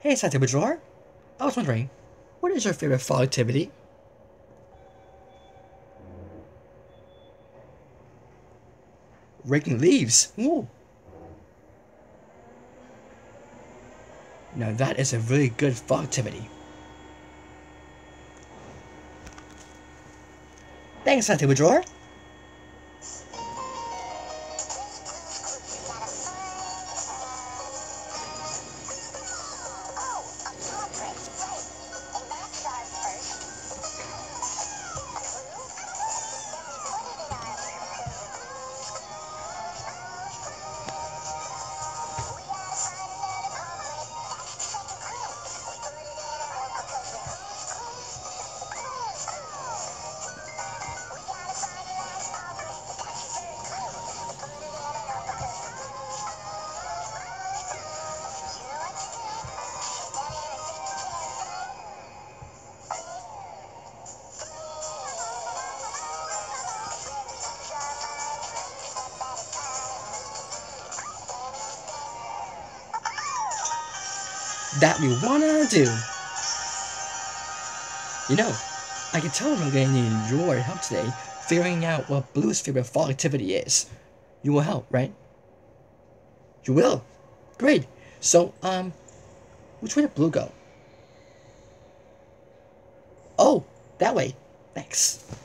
Hey, Scientific Drawer. I was wondering, what is your favorite fall activity? Raking leaves. Ooh. Now that is a really good fall activity. Thanks, Scientific Drawer. That we wanna do. You know, I can tell I'm going to need your help today figuring out what Blue's favorite fall activity is. You will help, right? You will? Great. So, which way did Blue go? Oh, that way. Thanks.